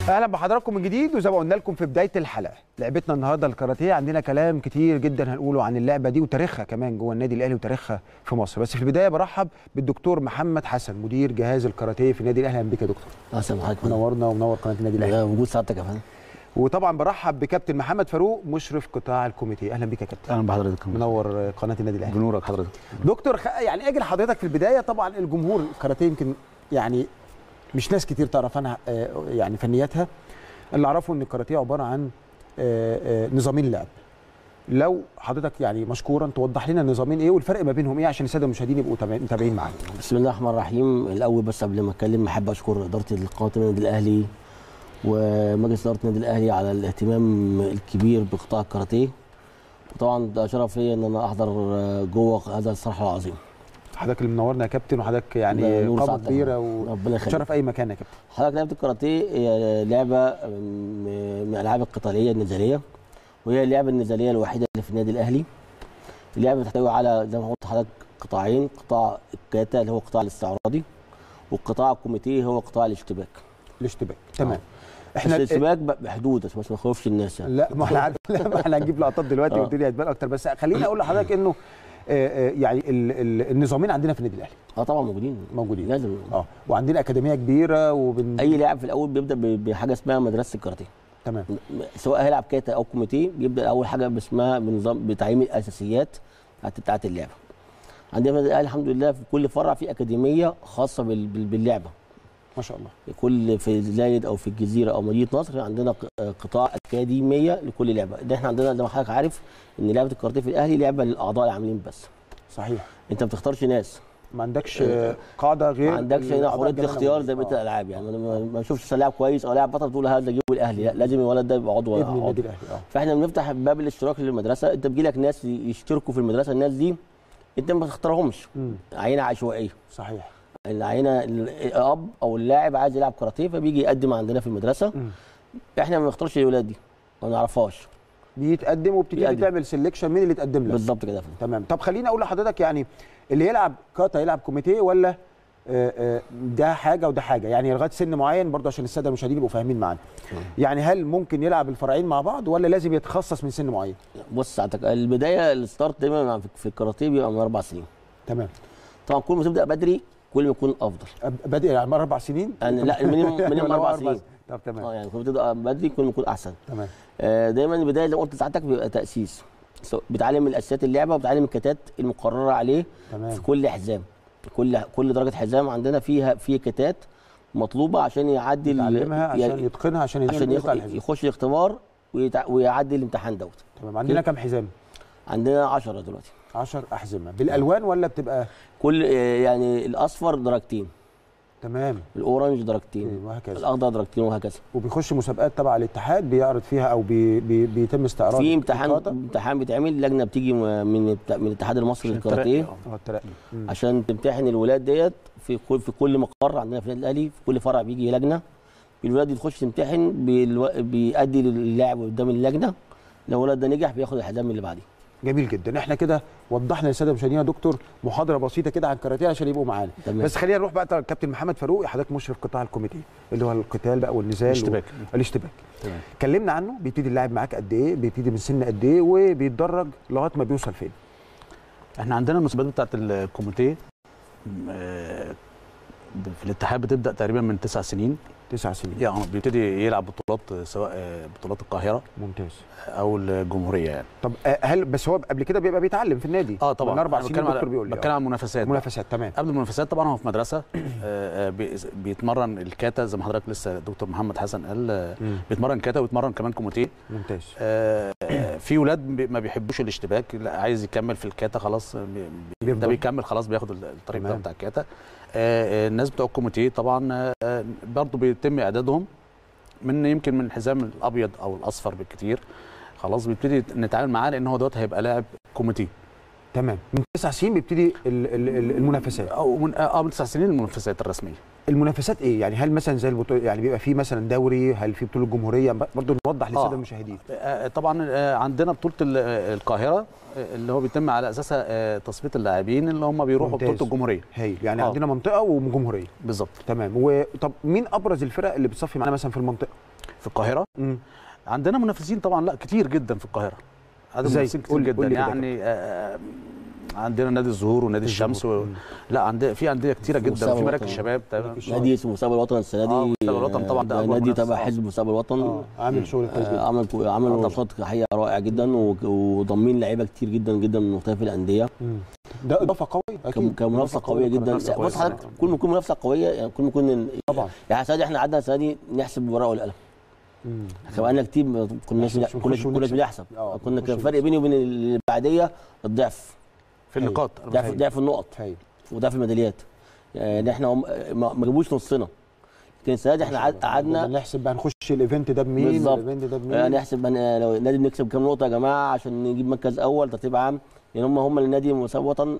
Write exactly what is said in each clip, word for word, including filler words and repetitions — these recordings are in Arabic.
اهلا بحضراتكم من جديد، وزي ما قلنا لكم في بدايه الحلقه لعبتنا النهارده الكاراتيه. عندنا كلام كتير جدا هنقوله عن اللعبه دي وتاريخها كمان جوه النادي الاهلي وتاريخها في مصر. بس في البدايه برحب بالدكتور محمد حسن مدير جهاز الكاراتيه في النادي الاهلي. اهلا بك يا دكتور. اهلا بحضرتك، منورنا ومنور قناه النادي الاهلي. وجود سعادتك يا فندم. وطبعا برحب بكابتن محمد فاروق مشرف قطاع الكوميتيه. اهلا بك يا كابتن. اهلا بحضرتك، منور قناه النادي الاهلي. بنورك حضرتك دكتور. يعني اجي لحضرتك في البدايه. طبعا الجمهور الكاراتيه يمكن يعني مش ناس كتير تعرف عنها يعني فنياتها. اللي اعرفه ان الكاراتيه عباره عن نظامين لعب. لو حضرتك يعني مشكورا توضح لنا النظامين ايه والفرق ما بينهم ايه عشان الساده المشاهدين يبقوا متابعين معانا. بسم الله الرحمن الرحيم. الاول بس قبل ما اتكلم احب اشكر اداره قناه النادي الاهلي ومجلس اداره النادي الاهلي على الاهتمام الكبير بقطاع الكاراتيه. وطبعا ده شرف ليا ان انا احضر جوه هذا الصرح العظيم. حضرتك اللي منورنا يا كابتن، وحضرتك يعني قامه كبيره وشرف اي مكان يا كابتن. حضرتك لعبه الكاراتيه هي لعبه من الالعاب القتاليه النزاليه، وهي اللعبه النزاليه الوحيده اللي في النادي الاهلي. اللعبه بتحتوي على زي ما قلت لحضرتك قطاعين، قطاع الكاتا اللي هو القطاع الاستعراضي، والقطاع الكوميتيه هو قطاع الاشتباك. الاشتباك تمام. آه. احنا الاشتباك بحدود عشان بس ما نخوفش الناس يعني. لا ما احنا عارف. لا ما احنا هنجيب لقطات دلوقتي والدنيا هتبان اكتر. بس خليني اقول لحضرتك انه يعني النظامين عندنا في النادي الاهلي. اه طبعا موجودين موجودين لازم. اه وعندنا اكاديميه كبيره وبن... اي لاعب في الاول بيبدا بحاجه اسمها مدرسه الكاراتيه. تمام. سواء هيلعب كاتا او كوميتيه بيبدا اول حاجه باسمها بنظام بتعليم الاساسيات بتاعت اللعبه. عندنا في النادي الاهلي الحمد لله في كل فرع في اكاديميه خاصه باللعبه. ما شاء الله. كل في زايد او في الجزيره او مدينه نصر عندنا قطاع اكاديميه لكل لعبه. ده احنا عندنا زي ما حضرتك عارف ان لعبه الكاراتيه في الاهلي لعبه للاعضاء العاملين بس. صحيح. انت ما بتختارش ناس، ما عندكش قاعده غير، ما عندكش هنا حريه الاختيار زي بقيه الالعاب. يعني انا ما بشوفش لاعب كويس او لاعب بطل تقول هذا جيبه الاهلي، لا لازم الولد ده يبقى عضو ابن النادي الاهلي. اه فاحنا بنفتح باب الاشتراك للمدرسه. انت بيجي لك ناس يشتركوا في المدرسه، الناس دي انت ما تختارهمش، عينه عشوائيه. صحيح. العينه الاب او اللاعب عايز يلعب كاراتيه فبيجي يقدم عندنا في المدرسه. مم. احنا ما بنختارش الولاد دي، ما نعرفهاش. بيتقدم وبتبتدي تعمل سيلكشن مين اللي تقدم لك. بالظبط كده. تمام. طب خليني اقول لحضرتك يعني اللي يلعب كاتا يلعب كوميتيه ولا آآ آآ ده حاجه وده حاجه؟ يعني لغايه سن معين برضه عشان الساده المشاهدين يبقوا فاهمين معانا. يعني هل ممكن يلعب الفرعين مع بعض ولا لازم يتخصص من سن معين؟ بص ساعتك البدايه الستارت دايما في الكاراتيه بيبقى من اربع سنين. تمام. طبعا كل ما تبدا بدري كل ما يكون افضل. بادئ يعني اربع سنين؟ يعني لا المينيمم مينيمم اربع سنين. طب تمام. اه يعني كل ما تبدا بدري كل ما يكون احسن. تمام. آه دايما البدايه زي ما قلت ساعتك بيبقى تاسيس. بتعلم الاساسيات اللعبه وبتعلم الكتات المقرره عليه. تمام. في كل حزام، كل كل درجه حزام عندنا فيها في كتات مطلوبه عشان يعدي يتعلمها عشان يتقنها عشان, عشان يخش الاختبار ويعدي الامتحان دوت. تمام. عندنا كام حزام؟ عندنا عشرة دلوقتي. عشرة احزمه بالالوان ولا بتبقى كل يعني الاصفر درجتين. تمام. الاورنج درجتين وهكذا. الاخضر درجتين وهكذا. وبيخش مسابقات تبع الاتحاد بيعرض فيها او بي بي بيتم استعراض في امتحان امتحان بيتعمل، لجنه بتيجي من من الاتحاد المصري للكاراتيه اه الترقي عشان تمتحن الولاد ديت في كل في كل مقر عندنا في النادي الاهلي. في كل فرع بيجي لجنه الولاد دي تخش تمتحن بيأدي اللاعب قدام اللجنه. لو الولد ده نجح بياخد الحزام اللي بعديه. جميل جدا. احنا كده وضحنا للساده المشاهدين يا دكتور محاضره بسيطه كده عن الكاراتيه عشان يبقوا معانا. بس خلينا نروح بقى كابتن محمد فاروق، حضرتك مشرف قطاع الكوميتيه اللي هو القتال بقى والنزال الاشتباك و... الاشتباك. تمام. كلمنا عنه. بيبتدي اللاعب معاك قد ايه؟ بيبتدي من سن قد ايه؟ وبيتدرج لغايه ما بيوصل فين؟ احنا عندنا المسابقات بتاعت الكوميتيه في الاتحاد بتبدا تقريبا من تسع سنين. تسع سنين. يعني بيبتدي يلعب بطولات سواء بطولات القاهره ممتاز او الجمهوريه يعني. طب هل بس هو قبل كده بيبقى بيتعلم في النادي؟ اه طبعا. من اربع سنين الدكتور بيقول لي. بتكلم عن منافسات. منافسات تمام. قبل المنافسات طبعا هو في مدرسه بيتمرن الكاتا زي ما حضرتك لسه دكتور محمد حسن قال. بيتمرن كاتا ويتمرن كمان كوميتيه. ممتاز. في ولاد ما بيحبوش الاشتباك، لا عايز يكمل في الكاتا خلاص ده بيكمل خلاص بياخد الطريق ده بتاع الكاتا. الناس بتوع الكوميتيه طبعا برضه بيتم اعدادهم من يمكن من الحزام الابيض او الاصفر بالكثير. خلاص بيبتدي نتعامل معاه لان هو دوت هيبقى لاعب كوميتيه. تمام. من تسع سنين بيبتدي المنافسات او من اه من تسع سنين المنافسات الرسميه. المنافسات ايه يعني؟ هل مثلا زي البطوله يعني بيبقى في مثلا دوري؟ هل في بطوله جمهوريه؟ برضه نوضح للساده المشاهدين. آه طبعا آه عندنا بطوله القاهره اللي هو بيتم على اساسها تصفيه اللاعبين اللي هم بيروحوا ممتاز. بطوله الجمهوريه. هايل. يعني آه. عندنا منطقه وجمهوريه. بالظبط. تمام. وطب مين ابرز الفرق اللي بتصفي معانا مثلا في المنطقه؟ في القاهره. مم. عندنا منافسين طبعا لا كتير جدا في القاهره، عدد منافسين كتير جدا قول يعني. آه عندنا نادي الزهور ونادي الشمس و... لا عندنا في انديه كتيره جدا، في مراكز الشباب نادي اسمه مستقبل الوطن السنه دي. اه مستقبل الوطن طبعا ده نادي تبع حزب مستقبل الوطن. آه. عامل شغل كويس جدا، عمل عمل نشاط حقيقه رائع جدا، وضمين لعيبه كتير جدا جدا من مختلف الانديه. ده اضافه قويه اكيد، كمنافسه قويه جدا. بص حضرتك كل ما يكون منافسه قويه يعني كل ما يكون طبعا يعني السنه دي احنا قعدنا السنه دي نحسب بالورقه والقلم. احنا بقالنا كتير ما كناش كناش بنحسب، كنا كان فرق بيني وبين اللي بعديه الضعف في النقاط، ضعف ضعف النقط وضعف الميداليات. يعني احنا ما جابوش نصنا، لكن السنه دي احنا قعدنا نحسب بقى نخش الايفنت ده بمين والايفنت ده بمين، يعني نحسب لو النادي بنكسب كام نقطه يا جماعه عشان نجيب مركز اول ترتيب عام. يعني هم هم النادي مستقبل الوطن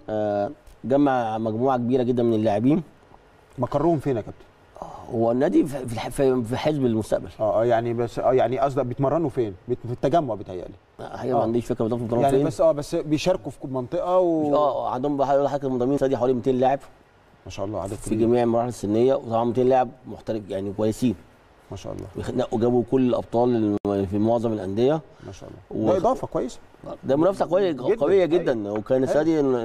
جمع مجموعه كبيره جدا من اللاعبين. مقرهم فين يا كابتن؟ هو النادي في في حزب المستقبل. اه يعني بس اه يعني قصدك بيتمرنوا فين؟ في التجمع بيتهيألي. هي ما عنديش فكره بالظبط بيتمرنوا يعني فين، بس اه بس بيشاركوا في منطقه و اه عندهم حضرتك منضمين سادي حوالي مئتين لاعب ما شاء الله، عدد في جميع المراحل السنيه، وطبعا مئتين لاعب محترف يعني كويسين ما شاء الله، نقوا جابوا كل الابطال في معظم الانديه ما شاء الله. ده اضافه كويسه، ده منافسه قويه جدا. قويه جدا. وكان السادي ان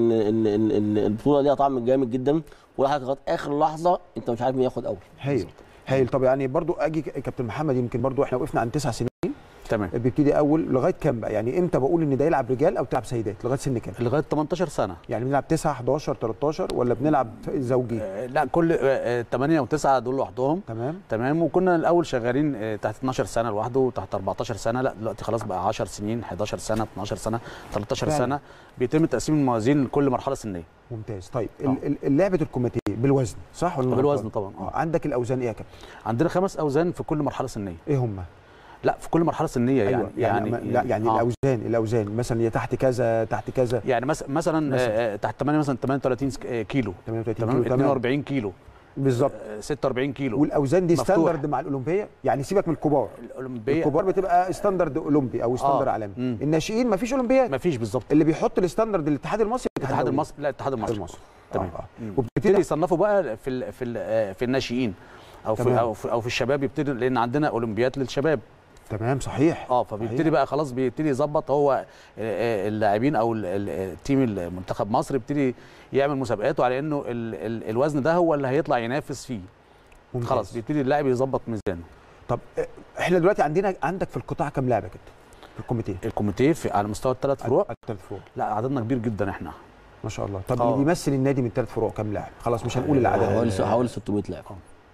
ان البطوله ليها طعم جامد جدا، وحضرتك لغايه اخر لحظه انت مش عارف مين ياخد اول. هايل هايل. طب يعني برضو اجي كابتن محمد، يمكن برضو احنا وقفنا عند تسع سنين تمام، بيبتدي اول لغايه كام بقى؟ يعني امتى بقول ان ده يلعب رجال او تلعب سيدات؟ لغايه سن كام؟ لغايه تمنتاشر سنه. يعني بنلعب تسعة حداشر تلتاشر ولا بنلعب زوجي؟ آه لا كل آه تمانية وتسعة دول لوحدهم. تمام تمام. وكنا الاول شغالين آه تحت اتناشر سنه لوحده وتحت اربعتاشر سنه، لا دلوقتي خلاص بقى عشر سنين، حداشر سنه، اتناشر سنه، تلتاشر فعلا. سنه. بيتم تقسيم الموازين لكل مرحله سنيه. ممتاز. طيب لعبه الكوميتيه بالوزن صح ولا بالوزن طبعا. آه. عندك الاوزان ايه يا كابتن؟ عندنا خمس اوزان في كل مرحله سنيه. ايه هم؟ لا في كل مرحله سنيه. أيوة. يعني يعني لا يعني آه. الاوزان الاوزان مثلا هي تحت كذا تحت كذا، يعني مثلا مثلا آه تحت تمانية مثلا تمانية وتلاتين كيلو، تمانية وتلاتين كيلو، اتنين واربعين كيلو بالظبط، آه ستة واربعين كيلو. والاوزان دي ستاندرد مع الاولمبيه؟ يعني سيبك من الكبار، الاولمبيه الكبار بتبقى ستاندرد اولمبي او ستاندرد آه. عالمي. مم. الناشئين ما فيش اولمبياد، ما فيش بالظبط. اللي بيحط الستاندرد الاتحاد المصري الاتحاد المصري لا الاتحاد المصري المصري تمام. آه. آه. وبتبتدي يصنفوا بقى في ال في ال في الناشئين او في او في, أو في الشباب، يبتدي لان عندنا اولمبياد للشباب. تمام صحيح. اه فبيبتدي بقى خلاص بيبتدي يظبط هو اللاعبين او التيم المنتخب مصر يبتدي يعمل مسابقاته على انه ال ال الوزن ده هو اللي هيطلع ينافس فيه. ممتاز. خلاص بيبتدي اللاعب يظبط ميزانه. طب احنا دلوقتي عندنا عندك في القطاع كام لاعب كده في الكوميتيه؟ الكوميتيه في على مستوى الثلاث فروع. الثلاث فروع لا عددنا كبير جدا احنا ما شاء الله. طب اللي بيمثل النادي من الثلاث فروع كام لاعب؟ خلاص مش هنقول العدد، حوالي حوالي ستمية لاعب.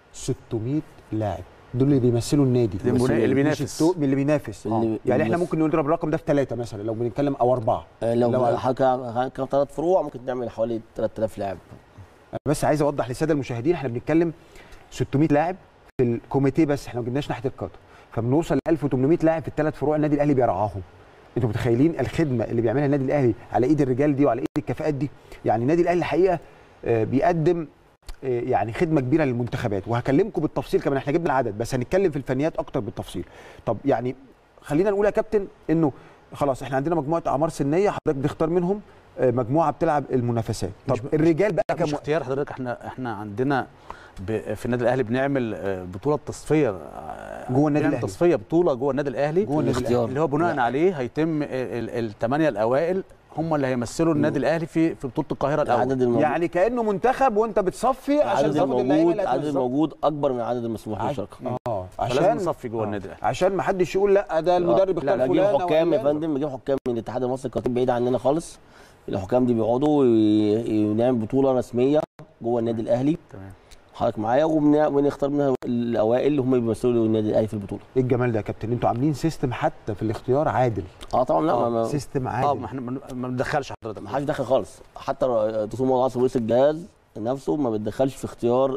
ستمية لاعب دول اللي بيمثلوا النادي، اللي بينافس اللي بينافس اللي يعني احنا ممكن نضرب الرقم ده في ثلاثه مثلا لو بنتكلم او اربعه. لو, لو حاجه كان ثلاث فروع ممكن نعمل حوالي تلات آلاف لاعب. انا بس عايز اوضح للساده المشاهدين احنا بنتكلم ستمية لاعب في الكوميتيه بس، احنا ما جبناش ناحيه القطر، فبنوصل ل ألف وتمنمية لاعب في الثلاث فروع النادي الاهلي بيرعاهم. انتوا متخيلين الخدمه اللي بيعملها النادي الاهلي على ايد الرجال دي وعلى ايد الكفاءات دي؟ يعني النادي الاهلي الحقيقه بيقدم يعني خدمه كبيره للمنتخبات، وهكلمكم بالتفصيل كمان، احنا جبنا العدد بس هنتكلم في الفنيات اكتر بالتفصيل. طب يعني خلينا نقول يا كابتن انه خلاص احنا عندنا مجموعه اعمار سنيه حضرتك بتختار منهم مجموعه بتلعب المنافسات. طب الرجال بقى كم؟ مش اختيار حضرتك، احنا احنا عندنا في النادي الاهلي بنعمل بطوله تصفيه جوه النادي الاهلي، تصفيه بطوله جوه النادي الاهلي جوه النادي الاهلي اللي هو بناء لا. عليه هيتم الثمانيه الاوائل هم اللي هيمثلوا النادي الاهلي في في بطوله القاهره الاول. يعني كانه منتخب وانت بتصفي عشان تاخد اللعيبه. العدد الموجود اكبر من العدد المسموح بالمشاركه. اه عشان لازم نصفي جوه النادي الاهلي عشان ما حدش يقول لا ده المدرب اختار فلان. لا نجيب حكام يا فندم، نجيب حكام من الاتحاد المصري، الكاتب بعيد عننا خالص. الحكام دي بيقعدوا ونعمل بطوله رسميه جوه النادي الاهلي. تمام حضرتك معايا، ونختار منها الاوائل اللي هم بيمثلوا النادي الاهلي في البطوله. ايه الجمال ده يا كابتن؟ انتوا عاملين سيستم حتى في الاختيار عادل. اه طبعا. لا آه سيستم عادل. اه ما احنا ما بندخلش حضرتك، ما حدش دخل خالص. حتى دكتور موضوع رئيس الجهاز نفسه ما بيتدخلش في اختيار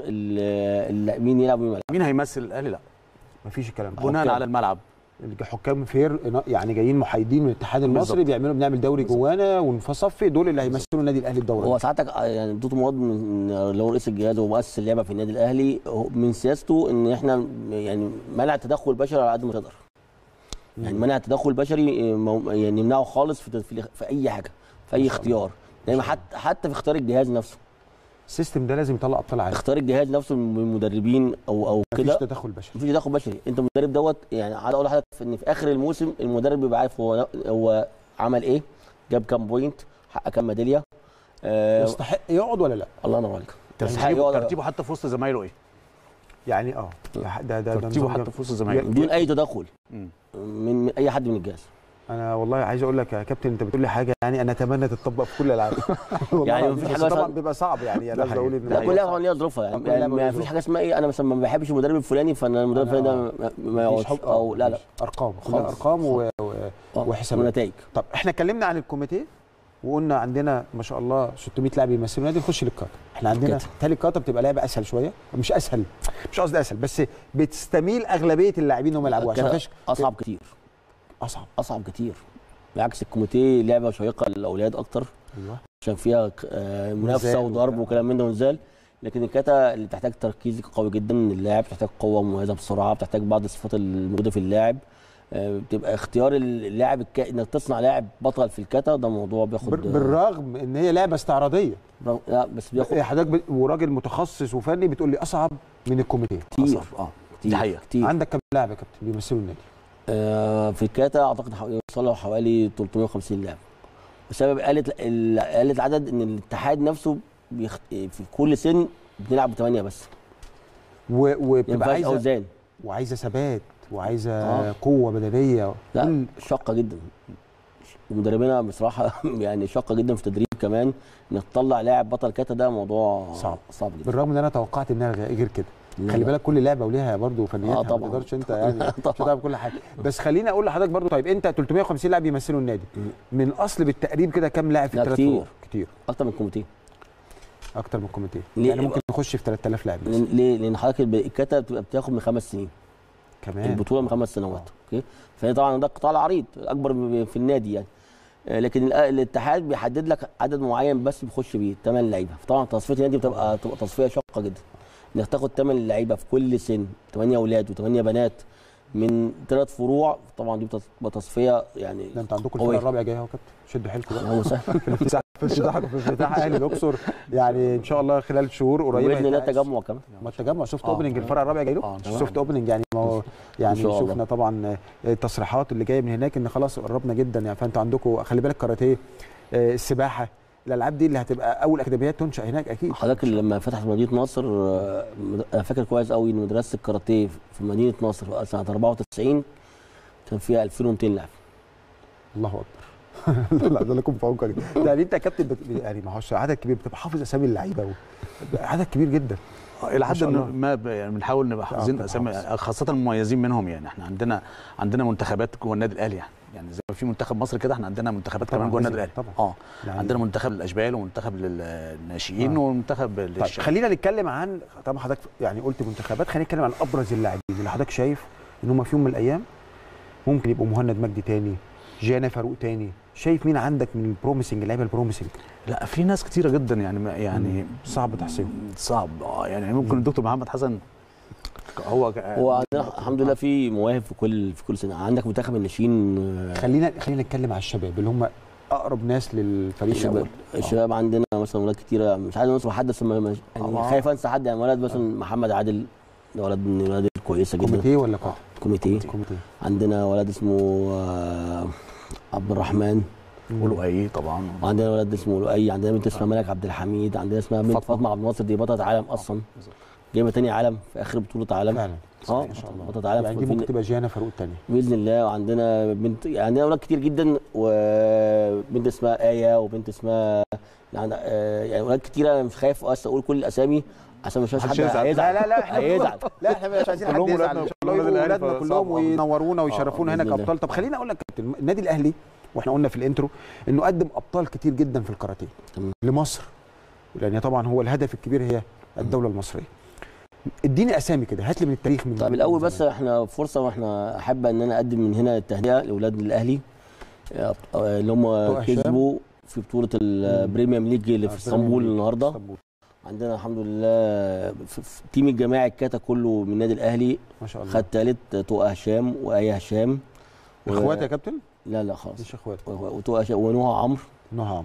مين يلعب ومين. مين هيمثل الاهلي؟ لا ما فيش الكلام ده بناء على الملعب. الحكام فير يعني جايين محايدين من الاتحاد المصري، بيعملوا بنعمل دوري جوانا ونصفي دول اللي هيمثلوا النادي الاهلي الدوري. هو ساعتك يعني دكتور مواد اللي هو رئيس الجهاز ومؤسس اللعبه في النادي الاهلي من سياسته ان احنا يعني منع التدخل البشري على قد ما تقدر. يعني منع التدخل البشري يعني يمنعه خالص في في اي حاجه، في اي اختيار، دايما حتى حتى في اختيار الجهاز نفسه. السيستم ده لازم يطلع ابطال عالم. اختار الجهاز نفسه من المدربين او او كده، مفيش تدخل بشري، مفيش تدخل بشري. انت المدرب دوت يعني عايز اقول لحضرتك ان في اخر الموسم المدرب بيبقى عارف هو هو عمل ايه، جاب كام بوينت، حقق كام ميداليه، أه يستحق يقعد ولا لا. الله ينور عليك. يستحق يقعد. ترتيبه حتى في وسط زمايله ايه؟ يعني اه ده ده ترتيبه حتى في وسط زمايله بدون اي تدخل من, من اي حد من الجهاز. انا والله عايز اقول لك يا كابتن، انت بتقول لي حاجه يعني انا اتمنى تتطبق في كل الالعاب. يعني مفيش حاجه طبعا بيبقى صعب يعني انا بقول ان لا كل لعبه ليها ظروفها يعني, يعني ما فيش حاجه اسمها ايه انا مثلا ما بحبش المدرب الفلاني فانا المدرب الفلاني ده ما يقعدش او لا لا ارقام كلها ارقام و... وحسابات ونتائج. طب احنا اتكلمنا عن الكوميتيه وقلنا عندنا ما شاء الله ستمية لاعب يمثلوا النادي. نخش للكاتا. احنا عندنا تالي الكاتا بتبقى لعبه اسهل شويه، مش اسهل مش قصدي اسهل بس بتستميل اغلبيه اللاعبين انهم يلعبوها عشان فيش اصعب كتير اصعب اصعب كتير بالعكس. الكوميتيه لعبه شيقه للاولاد اكتر ايوه عشان فيها منافسه وضرب وكلام من ده ونزال. لكن الكاتا اللي بتحتاج تركيز قوي جدا من اللاعب، بتحتاج قوه مميزه بسرعه، بتحتاج بعض الصفات الموجوده في اللاعب. بتبقى اختيار اللاعب الك... انك تصنع لاعب بطل في الكاتا ده موضوع بياخد بالرغم ان هي لعبه استعراضيه. لا بس بياخد حضرتك ب... وراجل متخصص وفني بتقول لي اصعب من الكوميتيه كتير. اه دي حقيقه كتير. عندك كام لاعب يا كابتن بيمثلوا النادي؟ آه في الكاتا اعتقد يوصلوا حوالي ثلاثمية وخمسين لاعب. بسبب قله قله العدد ان الاتحاد نفسه بيخ... في كل سن بنلعب بثمانيه بس. و... وبتبقى عايزه اوزان وعايزه ثبات وعايزه آه. قوه بدنيه. لا كل... شاقه جدا. مدربينا بصراحه يعني شاقه جدا في التدريب كمان انك تطلع لاعب بطل كاتا ده موضوع صعب صعب جدا. بالرغم ان انا توقعت انها غير كده. خلي بالك كل لعبه وليها برضه فنيات. آه ما تقدرش انت يعني مش هتعرف كل حاجه. بس خليني اقول لحضرتك برضه طيب انت ثلاثمية وخمسين لاعب يمثلوا النادي من الاصل بالتقريب كده كام لاعب في الثلاث كتير كتير اكتر من الكوميتيه اكتر من الكوميتيه يعني ممكن نخش في ثلاثة آلاف لاعب. ليه؟ لان حضرتك الكاتا بتبقى بتاخد من خمس سنين كمان البطوله من خمس سنوات. اوكي فهي طبعا ده القطاع العريض الاكبر في النادي يعني. لكن الاتحاد بيحدد لك عدد معين بس بيخش بيه ثمان لعيبه. فطبعا تصفيه النادي بتبقى بتبقى تصفيه شاقه جدا انك تاخد ثمان لعيبه في كل سن، ثمانيه اولاد وثمانيه بنات من ثلاث فروع. طبعا دي بتبقى تصفيه يعني ده انت عندكم الفرقه الرابعه جايه اهو كابتن شدوا حيلكم بقى. هو سهل في الافتتاح في الافتتاح في افتتاح اهلي الاقصر يعني ان شاء الله خلال شهور قريبه. باذن الله التجمع كمان. ما التجمع سوفت اوبننج الفرقه الرابعه جاي له سوفت اوبننج يعني ما هو يعني شفنا طبعا التصريحات اللي جايه من هناك ان خلاص قربنا جدا يعني. فانتوا عندكم خلي بالك كاراتيه السباحه الالعاب دي اللي هتبقى اول اكاديميات تنشا هناك اكيد. حضرتك لما فتحت مدينه نصر انا فاكر كويس قوي ان مدرسه الكاراتيه في مدينه نصر سنه أربعة وتسعين كان فيها ألفين ومئتين لاعب. الله اكبر. لا ده لكم في عمقك يعني انت يا كابتن بت... يعني ما هوش عدد كبير بتبقى حافظ اسامي اللعيبه و... عدد كبير جدا الى حد ما يعني بنحاول نبقى حافظين اسامي خاصه المميزين منهم يعني. احنا عندنا عندنا منتخبات جوه النادي الاهلي يعني يعني زي ما في منتخب مصر كده احنا عندنا منتخبات كمان جوه النادي الاهلي. اه يعني عندنا منتخب للاشبال ومنتخب للناشئين آه. ومنتخب للشباب. طيب خلينا نتكلم عن طبعا حضرتك يعني قلت منتخبات. خلينا نتكلم عن ابرز اللاعبين اللي حضرتك شايف ان هم في يوم من الايام ممكن يبقوا مهند مجدي تاني، جانا فاروق تاني. شايف مين عندك من البروميسنج اللعيبه البروميسنج؟ لا في ناس كتيره جدا يعني يعني صعب تحصيلهم. صعب اه يعني ممكن الدكتور محمد حسن هو هو عندنا الحمد لله في مواهب في كل في كل سنه. عندك منتخب الناشئين. خلينا خلينا نتكلم على الشباب اللي هم اقرب ناس للفريق الشباب. الشباب عندنا مثلا ولاد كتيره مش عايز انسى حد بس يعني خايف انسى حد يعني. ولد مثلا محمد عادل ده ولد من الولاد الكويسه جدا. كوميتيه ولا قاعده؟ كوميتيه. عندنا ولد اسمه عبد الرحمن ولؤي طبعا. وعندنا ولد اسمه لؤي. عندنا بنت اسمها ملك عبد الحميد. عندنا اسمها بنت فاطمه عبد الناصر دي بطله عالم اصلا جايبه تاني عالم في اخر بطوله عالم فعلا. اه ما شاء الله بطله عالم يعني دي ممكن تبقى جانا فاروق الثانيه باذن الله. وعندنا بنت يعني عندنا اولاد كتير جدا وبنت اسمها ايه وبنت اسمها يعني يعني اولاد كتير. انا مش خايف اصلا اقول كل الاسامي عشان مش عايز حد هيزعل. لا لا لا احنا هيزعل. لا احنا مش عايزين حد يزعل. ان شاء الله يبقوا اولادنا كلهم وينورونا ويشرفونا هنا كابطال. طب خليني اقول لك كابتن النادي الاهلي واحنا قلنا في الانترو انه قدم ابطال كتير جدا في الكاراتيه لمصر لان طبعا هو الهدف الكبير هي الدوله المصريه. اديني اسامي كده هات لي من التاريخ من طب الاول بس احنا فرصه واحنا احب ان انا اقدم من هنا التهنئه لاولاد الاهلي اللي هم كسبوا في بطوله البريميوم ليج اللي في اسطنبول النهارده. عندنا الحمد لله في تيم الجماعي الكاتا كله من النادي الاهلي ما شاء الله. خد ثالث طوق هشام وايه هشام اخوات و... يا كابتن؟ لا لا خالص مش اخوات. وطوق هشام ونهى عمرو. نهى عمرو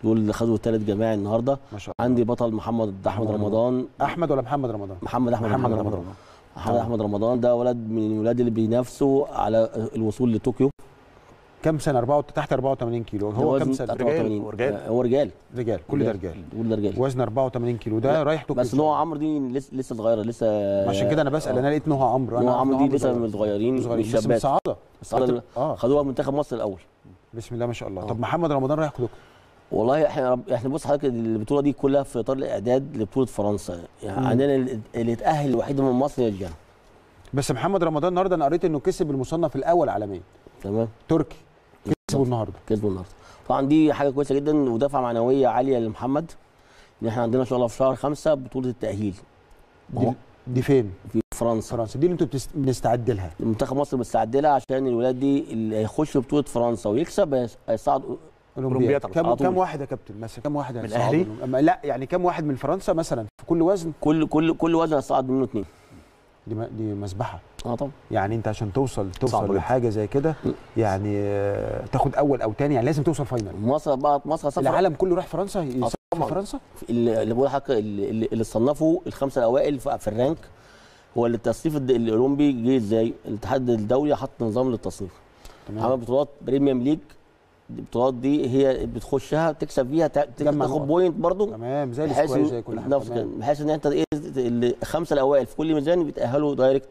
دول اللي خدوا ثالث جماعي النهارده. ما شاء الله. عندي بطل محمد احمد رمضان. احمد ولا محمد رمضان؟ محمد احمد محمد محمد رمضان. رمضان محمد احمد رمضان ده ولد من الولاد اللي بينافسوا على الوصول لطوكيو. كم سنه؟ أربعة تحت أربعة وثمانين كيلو. هو كم سنه؟ رجال ورجال. هو رجال رجال كل ده رجال. كل ده رجال. وزن أربعة وثمانين كيلو ده رايح طوكيو. بس نوع عمرو دي لسه لسه صغيره لسه. عشان كده انا بسال. انا لقيت نوع عمرو. نوع عمرو دي لسه من صغيرين مش شباب. بس صعاده. صعاده اه خدوها منتخب مصر الاول. بسم الله ما شاء الله. طب محمد رمضان رايح طوكيو. والله احنا احنا بص حضرتك البطوله دي كلها في اطار الاعداد لبطوله فرنسا. يعني عندنا اللي اتاهل الوحيد من مصر هي جانا. بس محمد رمضان النهارده انا قريت انه كسب المصنف الاول عالميا. تمام. تركي. كسبوا النهارده. كسبوا النهارده. طبعا دي حاجه كويسه جدا ودفعه معنويه عاليه لمحمد. ان احنا عندنا ان شاء الله في شهر خمسة بطوله التاهيل. دي, دي فين؟ في فرنسا. فرنسا دي اللي انتوا بنستعد لها. منتخب مصر مستعد لها عشان الولاد دي اللي هيخش بطوله فرنسا ويكسب هيصعد اولمبياد. كم كم واحد يا كابتن مثلا؟ كم واحد من الاهلي؟ لا يعني كم واحد من فرنسا مثلا في كل وزن؟ كل كل كل وزن هيصعد منه اثنين. دي دي مسبحه. اه طبعا. يعني انت عشان توصل توصل لحاجه زي كده يعني تاخد اول او ثاني يعني لازم توصل فاينل. مصر بقى مصر سفر. العالم كله راح فرنسا يسافر في فرنسا. اللي بقول لحضرتك اللي, اللي صنفوا الخمسه الاوائل في الرانك هو اللي التصنيف الاولمبي جه ازاي؟ الاتحاد الدولي حط نظام للتصنيف. تمام. عمل بطولات بريميوم ليج. البطولات دي هي بتخشها تكسب فيها تاخد بوينت برضه. تمام زي السكواش زي كل حاجه. بحيث ان انت ايه الخمسه الاوائل في كل ميزان بيتاهلوا دايركت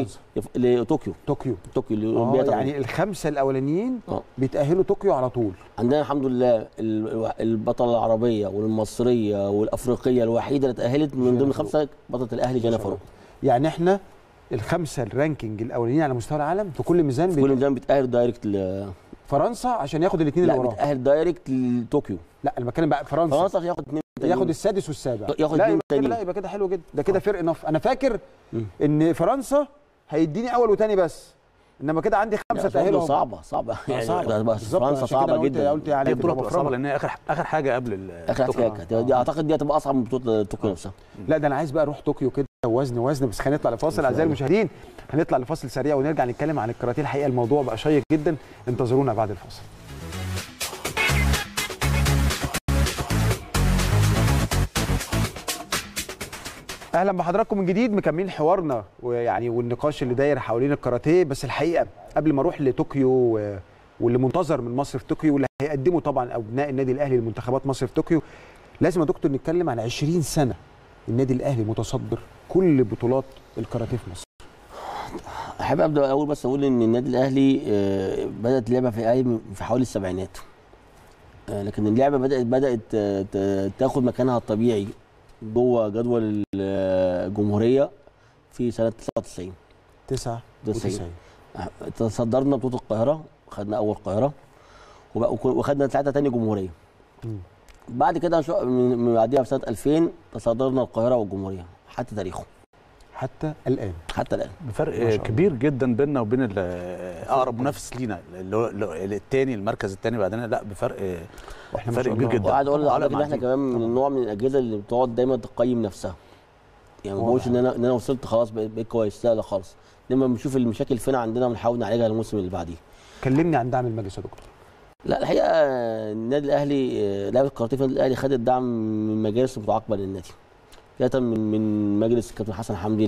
لطوكيو. طوكيو طوكيو الاولمبياد. آه يعني الخمسه الاولانيين آه. بيتاهلوا طوكيو على طول. عندنا الحمد لله البطله العربيه والمصريه والافريقيه الوحيده اللي اتاهلت من ضمن خمسه بطله الاهلي جانا فاروق. يعني احنا الخمسه الرانكينج الاولانيين على مستوى العالم في كل ميزان في كل ميزان بيتاهلوا دايركت ل فرنسا عشان ياخد الاثنين اللي وراه. لا بيتاهل دايركت لطوكيو. لا انا بتكلم بقى فرنسا. فرنسا عشان ياخد اثنين ياخد السادس والسابع. ياخد لا اثنين تانيين. لا يبقى كده حلو جدا. ده كده فرق نف. انا فاكر م. ان فرنسا هيديني اول وثاني بس. انما كده عندي خمسه تاهلوا. صعبه صعبه يعني صعبة. فرنسا صعبه جدا. قلت يعني بطوله صعبه لان هي اخر اخر حاجه قبل اخر حاجه. دي اعتقد دي هتبقى اصعب من بطوله طوكيو نفسها. لا ده انا عايز بقى اروح طوكيو كده وزن وزن. بس خلينا نطلع لفاصل اعزائي المشاهدين. هنطلع لفاصل سريع ونرجع نتكلم عن الكاراتيه. الحقيقه الموضوع بقى شيق جدا. انتظرونا بعد الفاصل. اهلا بحضراتكم من جديد. مكملين حوارنا ويعني والنقاش اللي داير حوالين الكاراتيه. بس الحقيقه قبل ما اروح لطوكيو واللي منتظر من مصر في طوكيو واللي هيقدمه طبعا ابناء النادي الاهلي لمنتخبات مصر في طوكيو، لازم يا دكتور نتكلم عن عشرين سنه النادي الاهلي متصدر كل بطولات الكاراتيه في مصر. احب ابدا اول بس اقول ان النادي الاهلي بدات اللعبه في في حوالي السبعينات. لكن اللعبه بدات بدات تاخد مكانها الطبيعي جوه جدول الجمهوريه في سنه تسعة وتسعين. تسعة وتسعين تصدرنا بطوله القاهره، خدنا اول القاهره وخدنا ساعتها ثاني جمهوريه. م. بعد كده من بعديها في سنه ألفين تصدرنا القاهره والجمهوريه حتى تاريخه. حتى الان حتى الان بفرق كبير جدا بيننا وبين اقرب منافس لينا اللي هو الثاني المركز الثاني بعدين. لا بفرق احنا فرق كبير جدا. وقاعد اقول لحضرتك ان احنا كمان من النوع من الاجهزه اللي بتقعد دايما تقيم نفسها. يعني ما بقولش ان انا ان انا وصلت خلاص بقيت كويس، لا لا خالص. لما بنشوف المشاكل فين عندنا بنحاول نعالجها الموسم اللي بعديه. كلمني عن دعم المجلس يا دكتور. لا الحقيقه النادي الاهلي لعبه الكاراتيه في النادي الاهلي خدت دعم من مجالس متعاقبه للنادي. بدايه من من مجلس الكابتن حسن حمدي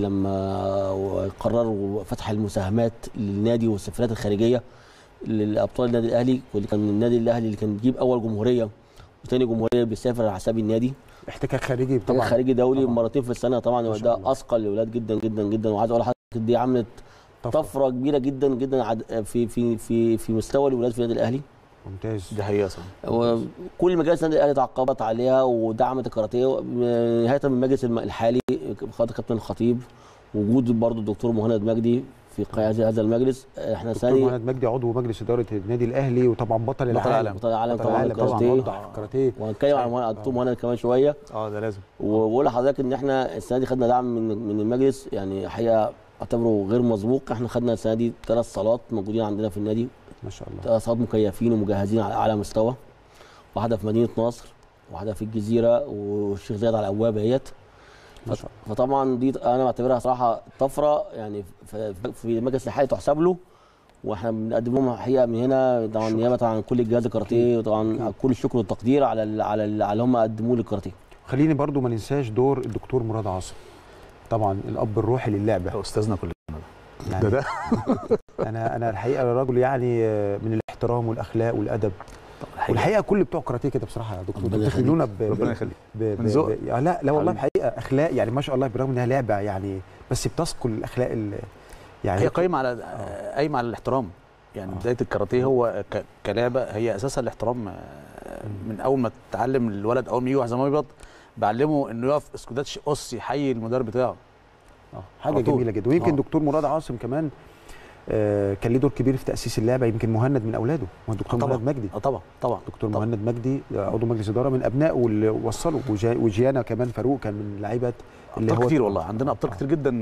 لما قرروا فتح المساهمات للنادي والسفرات الخارجيه لابطال النادي الاهلي، واللي كان النادي الاهلي اللي كان بيجيب اول جمهوريه وثاني جمهوريه بيسافر على حساب النادي. احتكاك خارجي طبعا. احتكاك خارجي دولي طبعا. مرتين في السنه طبعا. ده اثقل للاولاد جدا جدا جدا. وعايز اقول لحضرتك دي عملت طفره كبيره جدا جدا في في في في مستوى الاولاد في النادي الاهلي. ممتاز. دي حقيقه صح. وكل مجالس النادي الاهلي تعاقبت عليها ودعمت الكاراتيه نهايه من المجلس الحالي خاطر كابتن الخطيب، وجود برضه الدكتور مهند مجدي في قياده هذا المجلس. احنا ثاني دكتور مهند مجدي عضو مجلس اداره النادي الاهلي وطبعا بطل العالم. بطل العالم طبعا الكاراتيه. وهنتكلم عن الدكتور مهند كمان شويه. اه ده لازم. وبقول لحضرتك ان احنا السنه دي خدنا دعم من من المجلس، يعني حقيقه اعتبره غير مسبوق. احنا خدنا السنه دي ثلاث صالات موجودين عندنا في النادي ما شاء الله. ثلاث صالات مكيفين ومجهزين على اعلى مستوى. واحده في مدينه نصر وواحده في الجزيره والشيخ زايد على الابواب اهيت. فطبعا دي انا بعتبرها صراحه طفره يعني في مجلس الحالي تحسب له، واحنا بنقدم لهم الحقيقه من هنا طبعا نيابه عن كل الجهاز الكاراتيه، وطبعا كل الشكر والتقدير على ال على ال على اللي هم قدموه للكاراتيه. خليني برضو ما ننساش دور الدكتور مراد عاصم، طبعا الاب الروحي للعبه، استاذنا كلنا يعني ده ده انا انا الحقيقه الراجل يعني من الاحترام والاخلاق والادب، والحقيقه كل بتوع الكاراتيه كده بصراحه يا دكتور بتخلونا ب ربنا يخليك من ذوق. لا لا والله الحقيقه اخلاق يعني ما شاء الله، بالرغم انها لعبه يعني بس بتثقل الاخلاق يعني هي قايمه على قايمه على الاحترام يعني. بدايه الكاراتيه هو كلعبه هي اساسا الاحترام. من اول ما تتعلم الولد اول ما يجي زي ما يبيض بعلمه انه يقف اسكوداتش قص يحيي المدرب بتاعه. اه حاجه جميله جدا. ويمكن دكتور مراد عاصم كمان آه كان ليه دور كبير في تاسيس اللعبه، يمكن مهند من اولاده، هو الدكتور مهند مجدي. اه طبعا طبعا دكتور مهند مجدي عضو مجلس اداره من ابنائه واللي وصلوا، وجيانا كمان فاروق كان من لعيبه اللي هو كتير والله عندنا ابطال كتير جدا.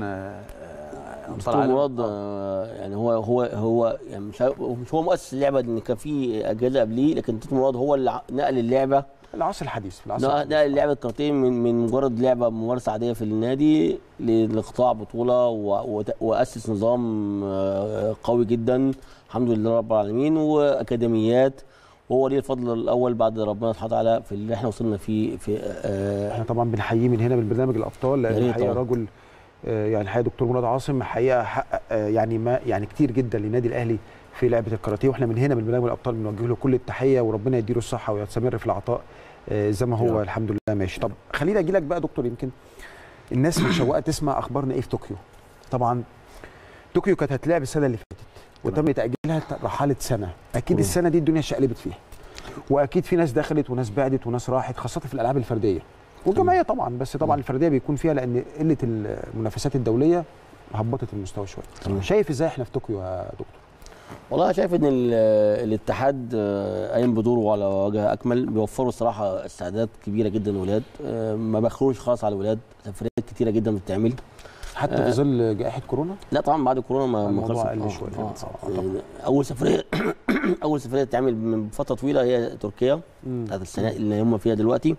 دكتور مراد يعني هو هو هو يعني مش مش هو مؤسس اللعبه، ان كان في اجهزه قبليه، لكن دكتور مراد هو اللي نقل اللعبه العصر الحديث في العصر نقل اللعبه الكاراتيه من من مجرد لعبه ممارسه عاديه في النادي لقطاع بطوله، واسس نظام قوي جدا الحمد لله رب العالمين، واكاديميات، وهو ليه الفضل الاول بعد ربنا سبحانه وتعالى في اللي احنا وصلنا فيه. في آه احنا طبعا بنحييه من هنا من برنامج الابطال، لان الحقيقه رجل آه يعني الحقيقه دكتور مراد عاصم حقيقه حقق آه يعني ما يعني كتير جدا للنادي الاهلي في لعبه الكاراتيه، واحنا من هنا من برنامج الابطال بنوجه له كل التحيه، وربنا يديله الصحه ويستمر في العطاء آه زي ما هو الحمد لله ماشي. طب خليني اجي لك بقى دكتور، يمكن الناس مشوقه تسمع اخبارنا ايه في طوكيو. طبعا طوكيو كانت هتلعب السنه اللي فاتت وتم تاجيلها رحاله سنه، اكيد م. السنه دي الدنيا شقلبت فيها، واكيد في ناس دخلت وناس بعدت وناس راحت، خاصه في الالعاب الفرديه والجماعيه طبعا، بس طبعا الفرديه بيكون فيها لان قله المنافسات الدوليه هبطت المستوى شويه. شايف ازاي احنا في طوكيو يا دكتور؟ والله شايف ان الاتحاد قايم بدوره على وجه اكمل، بيوفروا الصراحه استعدادات كبيره جدا للولاد، ما بخلوش خالص على الولاد، سفريات كتيره جدا بتتعمل حتى في ظل جائحه كورونا. لا طبعا بعد كورونا ما الموضوع قل شويه. آه آه اول سفريه اول سفريه تتعمل من فتره طويله هي تركيا بتاعت السنه اللي هم فيها دلوقتي،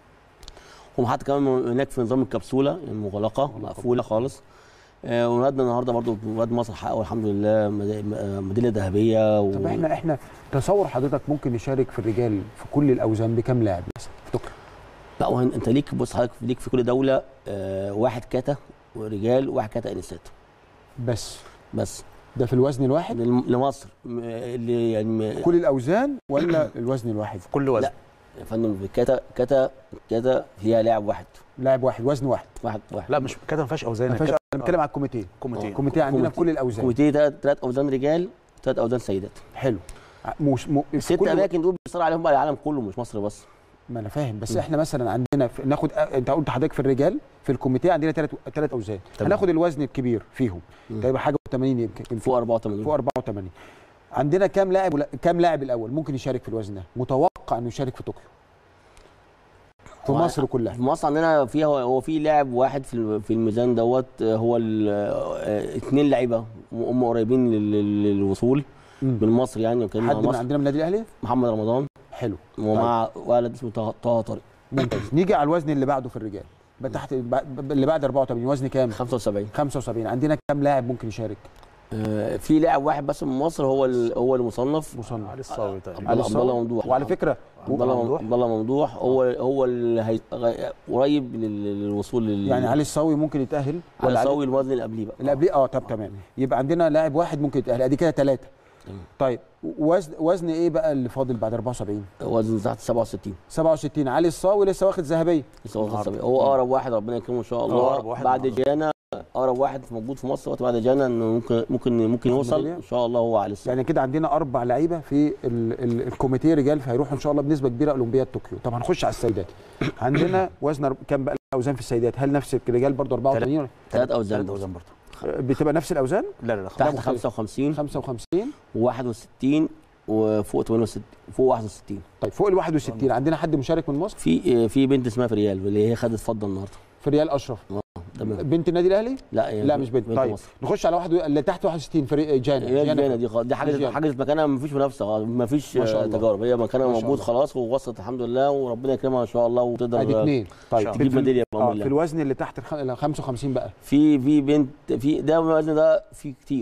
هم حتى كمان هناك في نظام الكبسوله المغلقه مقفوله خالص. آه ولادنا النهارده برضو ولاد مصر حققوا الحمد لله ميداليه ذهبيه. و... طب احنا احنا تصور حضرتك ممكن نشارك في الرجال في كل الاوزان بكام لاعب مثلا في طوكيو؟ لا وهن... انت ليك بص حضرتك ليك في كل دوله آه واحد كاتا ورجال وواحد كاتا انسات بس بس ده في الوزن الواحد لمصر اللي يعني كل الاوزان ولا الوزن الواحد؟ في كل وزن. لا يا فندم في كاتا كاتا كاتا فيها لاعب واحد لاعب واحد وزن واحد واحد واحد لا مش كده ما فيهاش اوزان. ما فيهاش. انا بتكلم على الكوميتيه. كوميتيه كوميتيه عندنا في كل الاوزان. كوميتيه ثلاث اوزان رجال وثلاث اوزان سيدات. حلو. مش م... الست اماكن دول بيصير عليهم بقى العالم كله مش مصر بس. ما انا فاهم، بس م. احنا مثلا عندنا في... ناخد انت قلت حضرتك في الرجال في الكوميتيه عندنا ثلاث ثلاث اوزان، هناخد الوزن الكبير فيهم هيبقى حاجه ثمانين يمكن فوق أربعة وثمانين فوق أربعة وثمانين. عندنا كام لاعب ولا... كام لاعب الاول ممكن يشارك في الوزن ده؟ متوقع انه يشارك في طوكيو في مصر كلها. في مصر عندنا فيها هو في لاعب واحد في في الميزان دوت، هو اثنين لعيبه هم قريبين للوصول من مصر يعني. وكان حد من عندنا من النادي الاهلي؟ محمد رمضان. حلو. ومع ولد اسمه طه طارق. ممتاز. نيجي على الوزن اللي بعده في الرجال تحت اللي بعد أربعة وثمانين، وزن كام؟ خمسة وسبعين. خمسة وسبعين. عندنا كام لاعب ممكن يشارك؟ آه في لاعب واحد بس من مصر هو هو المصنف مصنف علي الصاوي تقريبا. عبد الله ممدوح. وعلى فكره عبد الله عبد الله ممدوح هو هو اللي هي... قريب للوصول لل... يعني علي الصاوي ممكن يتاهل ولا علي الصاوي الوزن اللي قبليه بقى اللي قبليه اه طب تمام. يبقى عندنا لاعب واحد ممكن يتاهل، ادي كده ثلاثه. طيب وزن وزن ايه بقى اللي فاضل بعد أربعة وسبعين؟ وزن تحت سبعة وستين. سبعة وستين. علي الصاوي لسه واخد ذهبيه. لسه واخد ذهبيه، هو اقرب واحد ربنا يكرمه ان شاء الله بعد جانا، اقرب واحد موجود في مصر وقت بعد جانا انه ممكن ممكن ممكن يوصل ان شاء الله هو علي الصاوي. يعني كده عندنا اربع لعيبه في الكوميتيه رجال فهيروحوا ان شاء الله بنسبه كبيره اولمبياد طوكيو. طب هنخش على السيدات. عندنا وزن كام بقى الاوزان في السيدات؟ هل نفس الرجال برضه أربعة وثمانين ولا ثلاث اوزان؟ ثلاث اوزان برضه بتبقى نفس الاوزان؟ لا لا تحت خمسة وخمسين خمسة وخمسين وواحد وستين وفوق ثمانية وستين فوق واحد وستين. طيب فوق ال واحد وستين عندنا حد مشارك من مصر؟ في في بنت اسمها فريال اللي هي خدت فضه النهارده. فريال اشرف. اه تمام. بنت النادي الاهلي؟ لا يعني لا مش بنت. بنت طيب مصر. نخش على واحد اللي تحت واحد وستين فريق جانا. جانا, جانا دي خلاص دي حاجه حاجه مكانها ما فيش منافسه ما فيش تجارب، هي مكانها موجود خلاص ووصلت الحمد لله وربنا يكرمها ان شاء الله وتقدر ادي اثنين. طيب تجيب ميداليه آه في الوزن اللي تحت ال خمسة وخمسين بقى في في بنت في ده الوزن ده في كتير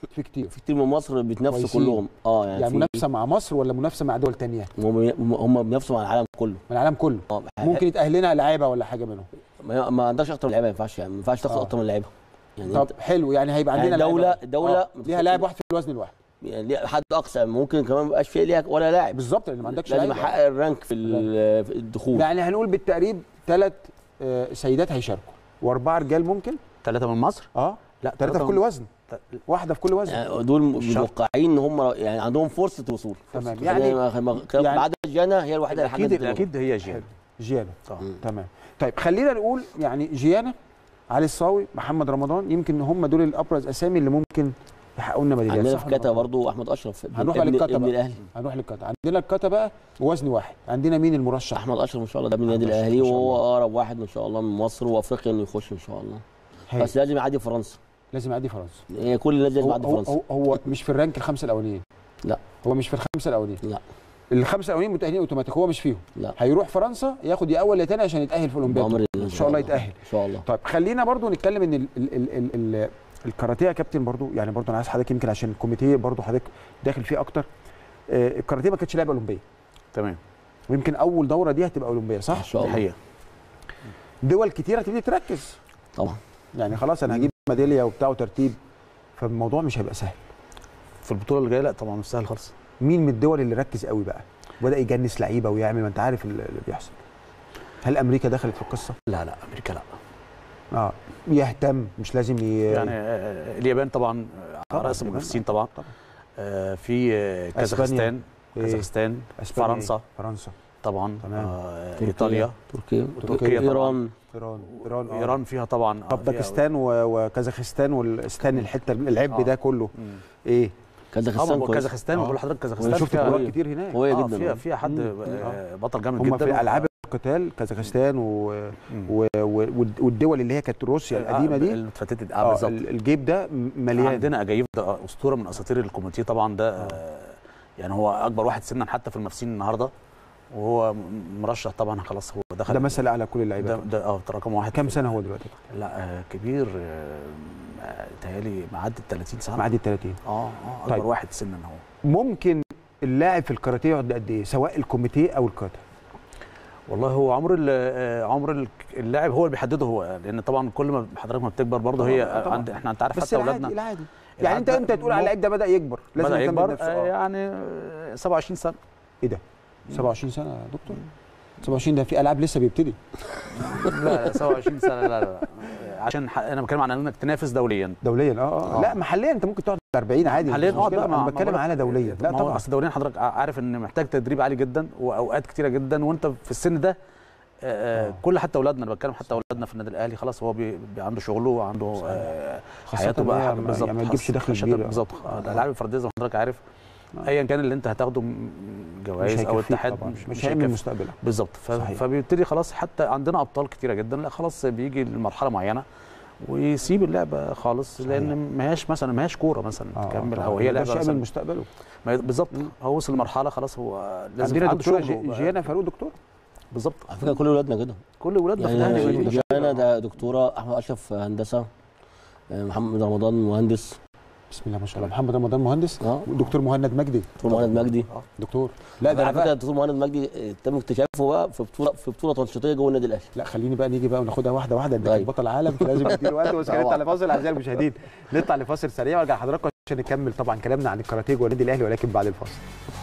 في كتير في كتير من مصر بيتنافسوا كلهم. اه يعني, يعني منافسه مع مصر ولا منافسه مع دول ثانيه؟ هم هم بينافسوا مع العالم كله. من العالم كله. اه ممكن يتاهل لنا لعيبه ولا حاجه منهم؟ ما, ما عندكش اكتر من لعيبه، ما ينفعش يعني ما ينفعش تاخد اكتر من لعيبه يعني. طب حلو، يعني هيبقى عندنا يعني دوله دوله ليها لاعب واحد في الوزن الواحد، يعني ليها حد اقصى، ممكن كمان ما يبقاش فيها ليها ولا لاعب بالظبط، لان ما عندكش لازم لازم يحقق الرانك في, في الدخول. يعني هنقول بالتقريب ثلاث سيدات هيشاركوا واربعه رجال. ممكن ثلاثه من مصر؟ اه لا ثلاثه في كل وزن، واحده في كل وزن. يعني دول متوقعين ان هم يعني عندهم فرصه وصول. تمام. يعني يعني بعد جيانا هي الوحيده اللي اكيد اكيد هي جيانا. جيانا تمام. طيب خلينا نقول يعني جيانا، علي الصاوي، محمد رمضان، يمكن هم دول الابرز اسامي اللي ممكن يحققوا لنا ميداليات. عندنا في كاتا برضه احمد اشرف، هنروح للكاتا ابن الاهلي. هنروح للكاتا. عندنا الكاتا بقى بوزن واحد، عندنا مين المرشح؟ احمد اشرف ان شاء الله، ده من النادي الاهلي وهو اقرب واحد ان شاء الله من مصر وافريقيا انه يخش ان شاء الله. هي. بس لازم يعدي فرنسا، لازم يعدي فرنسا. هي كل الناس لازم يعدي فرنسا. هو, هو مش في الرانك الخمسه الاولانيين. لا هو مش في الخمسه الاولانيين. لا الخمسه الاولانيين متاهلين اوتوماتيك، هو مش فيهم. لا هيروح فرنسا ياخد يا اول يا ثاني عشان يتاهل في الاولمبياد. ان شاء الله يتاهل ان شاء الله. طيب خلينا برضو نتكلم ان ال ال ال ال ال الكاراتيه يا كابتن برضو، يعني برضو انا عايز حضرتك يمكن عشان الكوميتيه برضو حضرتك داخل فيه اكتر. آه الكاراتيه ما كانتش لعبه اولمبيه. تمام. ويمكن اول دوره دي هتبقى اولمبيه، صح؟ ان شاء الله. الحقيقه دول كتيره هتبتدي تركز طبعا، يعني خلاص انا هجيب ميداليه وبتاع وترتيب، فالموضوع مش هيبقى سهل في البطوله اللي جايه. لا طبعا مش سهل خالص. مين من الدول اللي ركز قوي بقى وبدا يجنس لعيبه ويعمل، ما انت عارف اللي بيحصل؟ هل امريكا دخلت في القصه؟ لا لا امريكا لا. اه يهتم، مش لازم ي... يعني آه اليابان طبعا على راس المنافسين طبعا, طبعا. آه في آه كازاخستان كازاخستان فرنسا فرنسا طبعا آه ايطاليا تركيا تركيا ايران ايران ايران آه. ايران فيها طبعا آه باكستان وكازاخستان والاستان الحته العب آه. ده كله مم. ايه كازاخستان كويس. كازاخستان بقول لحضرتك كازاخستان شفت بطولات كتير هناك قويه آه جدا. فيها فيها حد آه بطل جامد هم جدا في العاب القتال كازاخستان و... و... و... والدول اللي هي كانت روسيا القديمه دي اللي اتفتتت اه بالظبط. الجيب ده مليان. عندنا اجايف ده اسطوره من اساطير الكوميتيه طبعا ده آه. يعني هو اكبر واحد سنا حتى في المنافسين النهارده، وهو مرشح طبعا خلاص هو دخل. ده مثل على كل اللعيبه ده, ده اه رقم واحد. كم سنه هو دلوقتي؟ لا آه كبير تهيألي آه معدي ال ثلاثين سنه. معدي ال ثلاثين اه اه اكبر طيب. واحد سنا هو. ممكن اللاعب في الكاراتيه يقعد قد ايه سواء الكوميتيه او الكاتا؟ والله هو عمر عمر اللاعب هو اللي بيحدده هو، لان طبعا كل ما حضرتك ما بتكبر برضه هي عند احنا انت عارف حتى اولادنا. بس العادي يعني انت امتى تقول على اللعيب ده بدا يكبر؟ لازم يكبر نفسه. آه يعني سبعة وعشرين سنه. ايه ده؟ سبعة وعشرين سنه يا دكتور؟ سبعة وعشرين ده في العاب لسه بيبتدي. لا سبعة وعشرين سنه لا لا عشان انا بتكلم عن انك تنافس دوليا. دوليا اه, آه. لا محليا انت ممكن تقعد أربعين عادي. محليا اقعد بقى. انا بتكلم على دوليا. لا طبعا اصل دوليا حضرتك عارف ان محتاج تدريب عالي جدا واوقات كتيره جدا، وانت في السن ده آه آه. كل حتى اولادنا انا بتكلم حتى اولادنا في النادي الاهلي خلاص هو بي عنده شغله وعنده آه حياته بقى بالظبط. يعني ما تجيبش دخل كبير بالظبط. الالعاب الفرديه زي ما حضرتك عارف ايا كان اللي انت هتاخده جوائز او اتحاد مش, مش هيعمل مستقبلك بالظبط. فبيبتدي خلاص حتى عندنا ابطال كتيره جدا لا خلاص بيجي لمرحله معينه ويسيب اللعبه خالص. صحيح. لان ما هياش مثلا ما هياش كوره مثلا آه تكمل آه او هي لعبه مش هيعمل مستقبله بالظبط. هو وصل لمرحله خلاص هو لازم عندنا دكتوره جيانا فاروق دكتور بالظبط. على فكره كل اولادنا كده كل اولادنا يعني في الاهلي. جيانا ده دكتوره، احمد اشرف هندسه، محمد رمضان مهندس. بسم الله ما شاء الله. محمد رمضان مهندس. اه دكتور مهند مجدي. دكتور مهند مجدي اه دكتور. لا ده على فكره الدكتور مهند مجدي تم اكتشافه بقى في بطوله في بطوله تنشيطيه جوه النادي الاهلي. لا خليني بقى نيجي بقى وناخدها واحده واحده. انت بطل عالم لازم نديله وقت. بس نطلع لفاصل اعزائي المشاهدين، نطلع لفاصل سريع وارجع لحضراتكم عشان نكمل طبعا كلامنا عن الكاراتيه جوه النادي الاهلي، ولكن بعد الفاصل.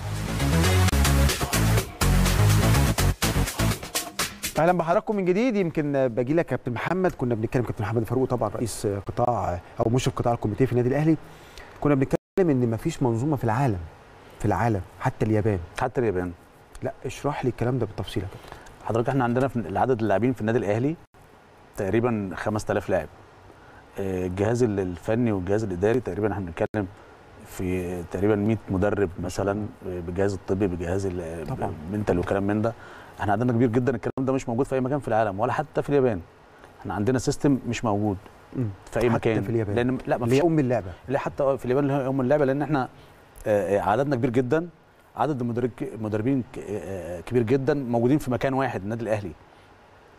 اهلا بحضراتكم من جديد. يمكن باجي لك كابتن محمد، كنا بنتكلم كابتن محمد فاروق طبعا رئيس قطاع او مشرف قطاع الكوميتيه في النادي الاهلي، كنا بنتكلم ان مفيش منظومه في العالم في العالم حتى اليابان حتى اليابان. لا اشرح لي الكلام ده بالتفصيل يا كابتن. حضرتك احنا عندنا في عدد اللاعبين في النادي الاهلي تقريبا خمسة آلاف لاعب. الجهاز الفني والجهاز الاداري تقريبا احنا بنتكلم في تقريبا مئة مدرب مثلا بالجهاز الطبي بالجهاز المنتال وكلام من ده. احنا عندنا كبير جدا. الكلام ده مش موجود في اي مكان في العالم ولا حتى في اليابان. احنا عندنا سيستم مش موجود في اي حتى مكان في اليابان. لان لا ما فيش ام اللعبه. لا حتى في اليابان اللي هي ام اللعبه، لان احنا عددنا كبير جدا، عدد المدربين كبير جدا موجودين في مكان واحد النادي الاهلي.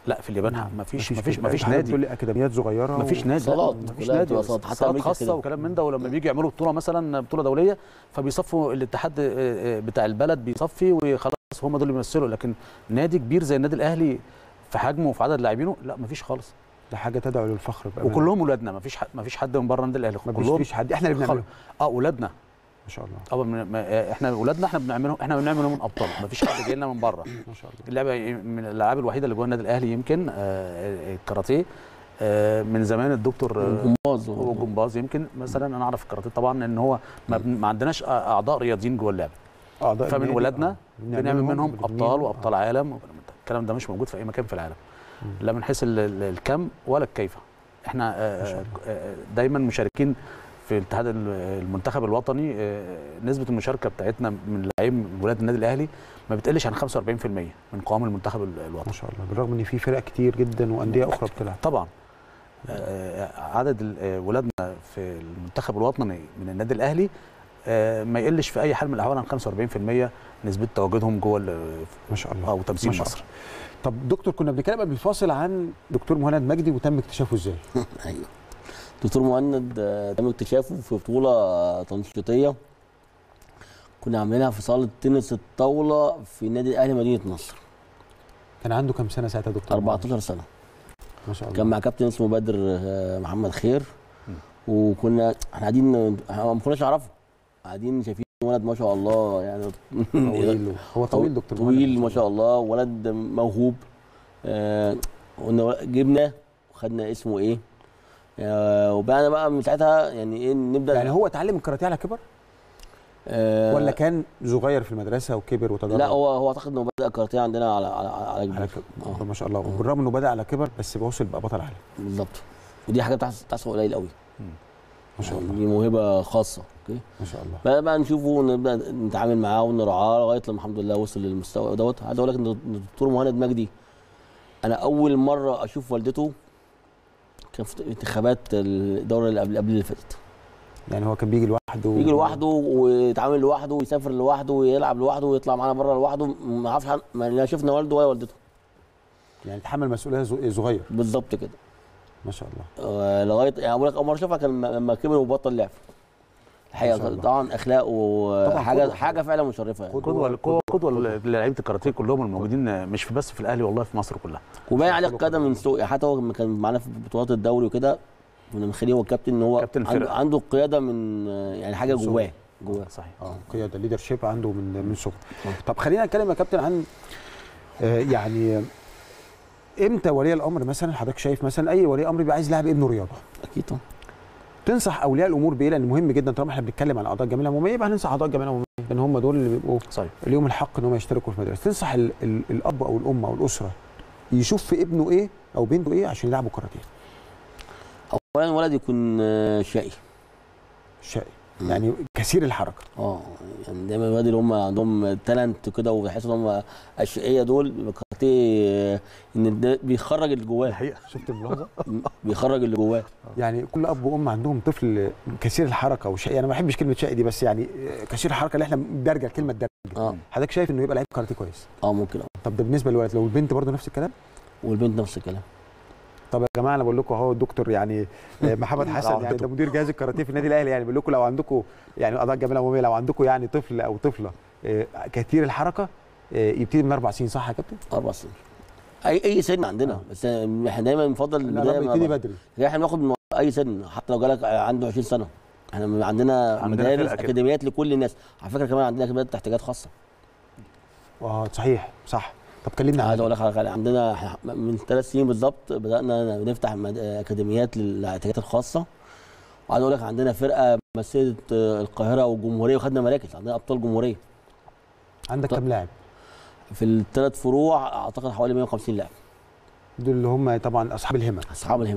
لا في اليابان نعم. ما فيش مفيش ما فيش كده. ما فيش حضرتك نادي، بتقول لي اكاديميات صغيره ما فيش نادي، صالات، ما فيش كلها نادي، بتبقى صالات، حتى صالات أمريكا خاصه كده. وكلام من ده. ولما بيجي يعملوا بطوله مثلا بطوله دوليه فبيصفوا الاتحاد بتاع البلد بيصفي وخلاص هم دول اللي بيمثلوا. لكن نادي كبير زي النادي الاهلي في حجمه وفي عدد لاعبينه لا ما فيش خالص. ده حاجه تدعو للفخر بأمانة. وكلهم ولادنا، ما فيش ما فيش حد من بره النادي الاهلي، ما كلهم فيش حد، احنا اللي بنعمله. اه ولادنا ما شاء الله. اه من- ما- احنا ولادنا احنا بنعملهم احنا بنعملهم من ابطال، ما فيش حد جاي لنا من بره. ما شاء الله. اللعبه من الالعاب الوحيده اللي جوه النادي الاهلي يمكن آه، الكاراتيه. آه، من زمان الدكتور آه، الجمباز والجمباز يمكن مثلا انا اعرف الكاراتيه طبعا ان هو ما, بن- ما عندناش اعضاء رياضيين جوه اللعبه، اعضاء فمن النادي، ولادنا آه. بنعمل منهم بنبنيهم، ابطال آه. وابطال عالم. الكلام ده مش موجود في اي مكان في العالم، لا من حيث ال- ال- الكم ولا الكيفه. احنا آه، آه، دايما مشاركين في اتحاد ال- المنتخب الوطني. آه، نسبه المشاركه بتاعتنا من لعيب من ولاد النادي الاهلي ما بتقلش عن خمسة وأربعين بالمية من قوام المنتخب ال- الوطني. ما شاء الله، بالرغم ان في فرق كتير جدا وانديه اخرى بتلعب. طبعا آه، عدد ال- آه، ولادنا في المنتخب الوطني من النادي الاهلي آه، ما يقلش في اي حال من الاحوال عن خمسة وأربعين بالمية نسبه تواجدهم جوه ال- ما شاء الله. او تمثيل ما شاء مصر. طب دكتور، كنا بنتكلم قبل الفاصل عن دكتور مهند مجدي وتم اكتشافه ازاي؟ ايوه. دكتور مهند آه، تم اكتشافه في بطوله آه، تنشيطيه كنا عاملينها في صاله تنس الطاوله في النادي الاهلي مدينه نصر. كان عنده كام سنه ساعتها يا دكتور؟ أربعتاشر سنه. ما شاء الله. كان مع كابتن اسمه بدر آه، محمد خير. وكنا احنا قاعدين إحنا ما كناش نعرفه، قاعدين شايفين ولد ما شاء الله يعني طويل. هو طويل دكتور مهند طويل ما شاء الله، ولد موهوب. آه قلنا جبناه وخدنا اسمه ايه، آه وبقى بقى من ساعتها يعني ايه نبدا. يعني هو اتعلم الكاراتيه على كبر آه ولا كان صغير في المدرسه وكبر وتدرب؟ لا هو هو اعتقد انه بدا الكاراتيه عندنا على على على على كبر. كبر. آه. ما شاء الله. بالرغم انه بدا على كبر بس وصل بقى بطل عالم. بالظبط. ودي حاجه بتحصل بتحصل قليل قوي. ما شاء الله. دي موهبه خاصه. اوكي. ما شاء الله. بقى, بقى نشوفه ونبدا نتعامل معاه ونرعاه لغايه لما الحمد لله وصل للمستوى دوت. عايز اقول لك ان الدكتور مهند مجدي انا اول مره اشوف والدته كان في انتخابات الدوره اللي قبل قبل اللي فاتت. يعني هو كان بيجي لوحده؟ بيجي لوحده ويتعامل لوحده ويسافر لوحده ويلعب لوحده ويطلع معانا بره لوحده. ما اعرفش حن... ما لا شفنا والده ولا والدته. يعني تحمل مسؤوليه زو- صغير. بالظبط كده. ما شاء الله. آه لغايه يعني بقول لك اول مره اشوفها كان لما كبر وبطل لعب. الحقيقه طبعا اخلاقه حاجه حاجه فعلا مشرفه يعني. قدوه قدوه للاعيبه الكاراتيه كلهم الموجودين مش بس في الاهلي والله في مصر كلها. وباين عليه القدم من سوق، حتى هو لما كان معانا في بطولات الدوري وكده كنا مخليه هو الكابتن ان هو كابتن عنده, الفرقة. عنده قياده من يعني حاجه جواه جواه. صحيح. اه قياده ليدر شيب عنده من من صغره. طب خلينا نتكلم يا كابتن عن آه يعني امتى ولي الامر مثلا حضرتك شايف مثلا اي ولي امر بيبقى عايز يلاعب ابنه رياضه؟ اكيد طبعا. تنصح اولياء الامور بايه؟ لان مهم جدا طالما احنا بنتكلم عن اعضاء الجمعيه العموميه يبقى هننصح اعضاء الجمعيه العموميه لان هم دول اللي بيبقوا صحيح. ليهم الحق ان هم يشتركوا في المدرسه. تنصح ال ال الاب او الام او الاسره يشوف في ابنه ايه او بنته ايه عشان يلعبوا كاراتيه؟ اولا الولد يكون شقي. شقي يعني كثير الحركه. اه يعني دايما الولاد اللي هم عندهم تالنت كده وبيحسوا ان هم اشقيه دول الكاراتيه ان ده بيخرج اللي جواه. الحقيقه شفت الملاحظه بيخرج اللي جواه. يعني كل اب وام عندهم طفل كثير الحركه وشقي. انا ما بحبش كلمه شقي دي بس يعني كثير الحركه اللي احنا درجه كلمه درجه. اه حضرتك شايف انه يبقى لعيب كاراتيه كويس؟ اه ممكن. اه طب ده بالنسبه للولد. لو البنت برضه نفس الكلام؟ والبنت نفس الكلام. طب يا جماعه انا بقول لكم اهو الدكتور يعني محمد حسن يعني ده مدير جهاز الكاراتيه في النادي الاهلي يعني بقول لكم لو عندكم يعني اعضاء الجمعيه العموميه لو عندكم يعني طفل او طفله كثير الحركه يبتدي من اربع سنين صح يا كابتن؟ اربع سنين. اي اي سن عندنا آه. بس احنا دايما بنفضل البدايه يبتدي بدري. احنا بناخد من اي سن حتى لو جالك عنده عشرين سنه. احنا عندنا, عندنا مدارس اكاديميات لكل الناس. على فكره كمان عندنا اكاديميات احتياجات خاصه. اه صحيح صح. طب كلمنا عايز اقول لك على عندنا من ثلاث سنين بالظبط بدانا نفتح اكاديميات للاحتياجات الخاصه. وعايز اقول لك عندنا فرقه مثلت القاهره والجمهوريه وخدنا مراكز. عندنا ابطال جمهوريه. عندك كام لاعب؟ في الثلاث فروع اعتقد حوالي مية وخمسين لاعب. دول اللي هم طبعا اصحاب الهمم. اصحاب الهمم.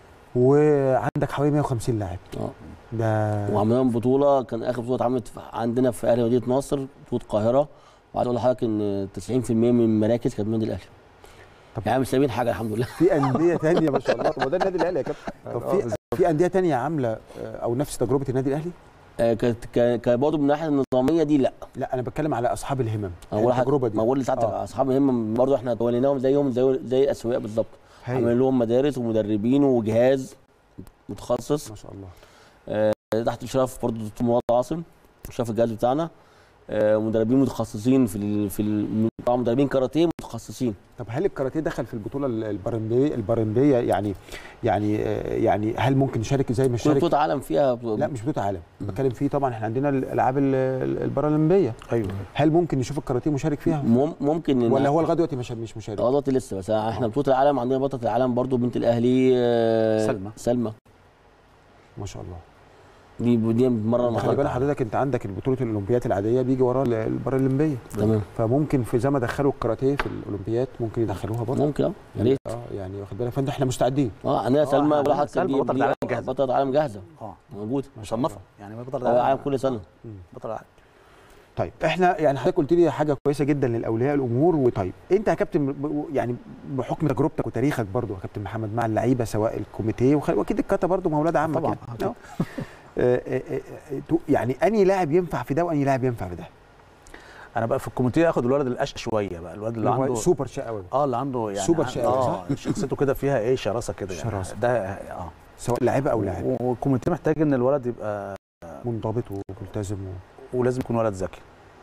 وعندك حوالي مية وخمسين لاعب. اه ده وعملنا بطوله كان اخر بطوله اتعملت عندنا في اهلي مدينه نصر بطوله القاهره. وعايز اقول لحضرتك ان تسعين في المية من المراكز كانت من النادي الاهلي. طب يعني مش سايبين حاجه الحمد لله. في انديه ثانيه ما شاء الله. طب ده النادي الاهلي يا كابتن. طب في في انديه ثانيه عامله او نفس تجربه النادي الاهلي؟ برضه من الناحيه النظاميه دي لا لا انا بتكلم على اصحاب الهمم التجربه دي. ما بقول لساعتك آه. اصحاب الهمم برضه احنا توليناهم زيهم زي زي الاسوياء بالظبط، عملنا لهم مدارس ومدربين وجهاز متخصص ما شاء الله آه تحت اشراف برضه الدكتور مراد عاصم اشراف الجهاز بتاعنا، آه مدربين متخصصين في ال في ال مدربين كاراتيه متخصصين. طب هل الكاراتيه دخل في البطوله البارالمبيه البارالمبيه يعني يعني يعني هل ممكن نشارك زي ما شارك بطوله عالم فيها ب... لا مش بطوله عالم بتكلم فيه طبعا احنا عندنا الالعاب البارالمبيه ايوه هل ممكن نشوف الكاراتيه مشارك فيها ممكن ولا هو لغايه دلوقتي مش مش مشارك؟ اه دلوقتي لسه بس احنا بطوله العالم عندنا بطله العالم برضو بنت الاهلي آه سلمى سلمى ما شاء الله دي دي مره خلي بالك حضرتك انت عندك البطوله الاولمبيات العاديه بيجي وراها البارالمبيه تمام فممكن في زي ما دخلوا الكاراتيه في الاولمبيات ممكن يدخلوها برضه ممكن اه يا ريت اه يعني واخد بالك فانت احنا مستعدين اه عندنا سلمى ولا سلمى بطله العالم جاهزه بطله العالم جاهزه اه موجوده مصنفه يعني بطله العالم كل سنه بطله العالم. طيب احنا يعني حضرتك قلت لي حاجه كويسه جدا للاولياء الامور وطيب انت يا كابتن يعني بحكم تجربتك وتاريخك برضه يا كابتن محمد مع اللعيبه سواء الكوميتيه واكيد الكاتا برضه ما اولاد عمك طبعا يعني. يعني انهي لاعب ينفع في ده وانهي لاعب ينفع في ده؟ انا بقى في الكوميتيه اخد الولد الاشقى شويه بقى الولد اللي عنده سوبر شقاوي اه اللي عنده يعني سوبر شقاوي اه شخصيته كده فيها ايه شراسه كده يعني شراسه ده اه سواء لاعيبه او لاعب والكوميتيه محتاج ان الولد يبقى منضبط وملتزم و... ولازم يكون ولد ذكي